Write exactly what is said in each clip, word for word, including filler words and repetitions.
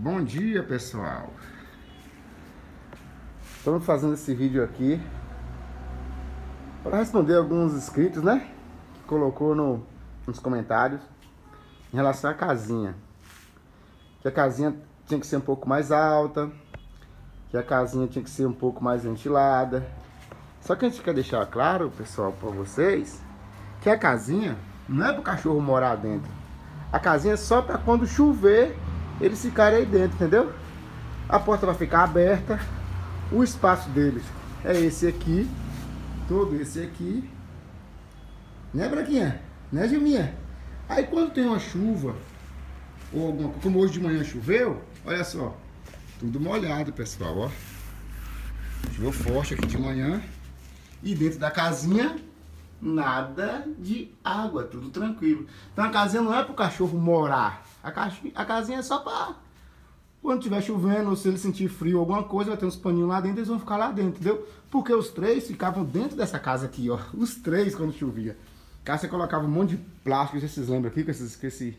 Bom dia, pessoal. Estamos fazendo esse vídeo aqui para responder alguns inscritos, né? Que colocou no, nos comentários em relação à casinha. Que a casinha tinha que ser um pouco mais alta, que a casinha tinha que ser um pouco mais ventilada. Só que a gente quer deixar claro, pessoal, para vocês, que a casinha não é para o cachorro morar dentro. A casinha é só para quando chover eles ficarem aí dentro, entendeu? A porta vai ficar aberta. O espaço deles é esse aqui, todo esse aqui, né, Branquinha? Né, Gilminha? Aí quando tem uma chuva, ou alguma coisa, como hoje de manhã choveu, olha só, tudo molhado, pessoal, ó. Choveu forte aqui de manhã. E dentro da casinha, nada de água, tudo tranquilo. Então a casinha não é para o cachorro morar. A, ca... a casinha é só para quando estiver chovendo, ou se ele sentir frio, alguma coisa, vai ter uns paninhos lá dentro, eles vão ficar lá dentro, entendeu? Porque os três ficavam dentro dessa casa aqui, ó. Os três quando chovia. Cá você colocava um monte de plástico, vocês lembram aqui, com, esses, com esse,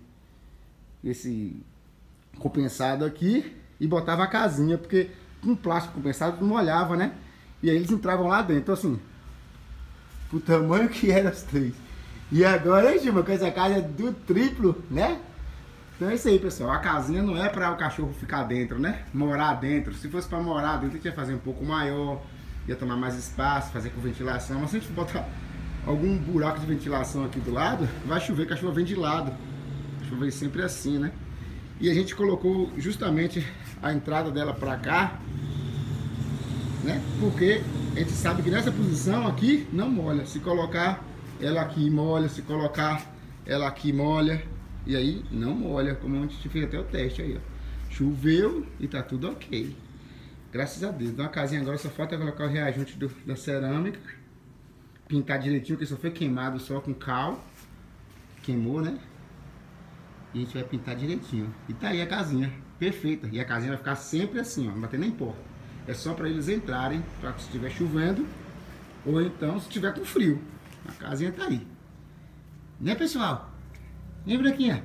esse compensado aqui, e botava a casinha, porque com plástico compensado não molhava, né? E aí eles entravam lá dentro, então assim, o tamanho que era os três. E agora, hein, Gilma, com essa casa do triplo, né? Então é isso aí, pessoal. A casinha não é para o cachorro ficar dentro, né? Morar dentro. Se fosse para morar dentro, a gente ia fazer um pouco maior, ia tomar mais espaço, fazer com ventilação. Mas se a gente botar algum buraco de ventilação aqui do lado, vai chover, que a chuva vem de lado. A chuva vem sempre assim, né? E a gente colocou justamente a entrada dela para cá, né? Porque a gente sabe que nessa posição aqui não molha. Se colocar ela aqui molha, se colocar ela aqui molha, e aí não molha, como a gente fez até o teste aí, ó. Choveu e tá tudo ok. Graças a Deus. Então a casinha agora só falta colocar o reajuste do, da cerâmica, pintar direitinho, que só foi queimado só com cal. Queimou, né? E a gente vai pintar direitinho. E tá aí a casinha, perfeita. E a casinha vai ficar sempre assim, ó, não vai ter nem porta. É só para eles entrarem, para se estiver chovendo, ou então se estiver com frio. A casinha tá aí. Né, pessoal? Hein, Branquinha?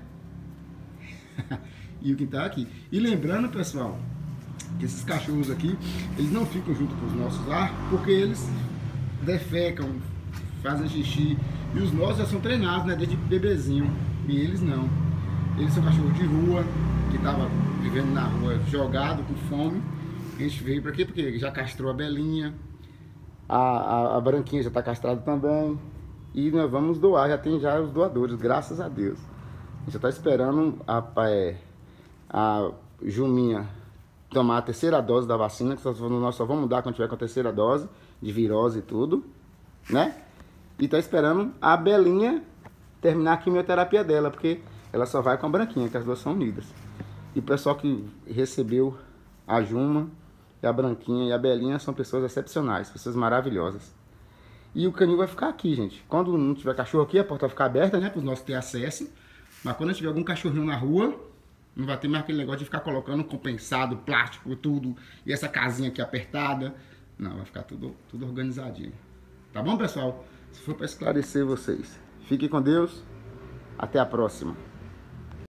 E o quintal aqui. E lembrando, pessoal, que esses cachorros aqui, eles não ficam junto com os nossos lá, porque eles defecam, fazem xixi. E os nossos já são treinados, né, desde bebezinho. E eles não. Eles são cachorros de rua, que tava vivendo na rua, jogado, com fome. A gente veio para quê? Porque já castrou a Belinha, a, a, a Branquinha já está castrada também. E nós vamos doar, já tem já os doadores, graças a Deus. A gente já está esperando a, a, a Juminha tomar a terceira dose da vacina, que nós só vamos dar quando tiver com a terceira dose, de virose e tudo, né? E está esperando a Belinha terminar a quimioterapia dela, porque ela só vai com a Branquinha, que as duas são unidas. E o pessoal que recebeu a Juma, e a Branquinha e a Belinha são pessoas excepcionais, pessoas maravilhosas. E o canil vai ficar aqui, gente. Quando não tiver cachorro aqui, a porta vai ficar aberta, né? Para os nossos ter acesso. Mas quando tiver algum cachorrinho na rua, não vai ter mais aquele negócio de ficar colocando compensado, plástico, tudo. E essa casinha aqui apertada. Não, vai ficar tudo, tudo organizadinho. Tá bom, pessoal? Se for para esclarecer vocês. Fiquem com Deus. Até a próxima.